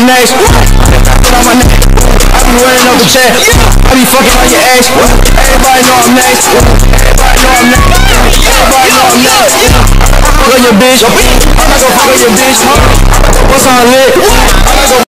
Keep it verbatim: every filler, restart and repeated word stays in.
next. On my neck. I be running up the check. I be fucking on your ass. Everybody know I'm next. Everybody know I'm next. Everybody know I'm next. Fuck on your bitch. I'm not gonna fuck on your bitch. What's on lit?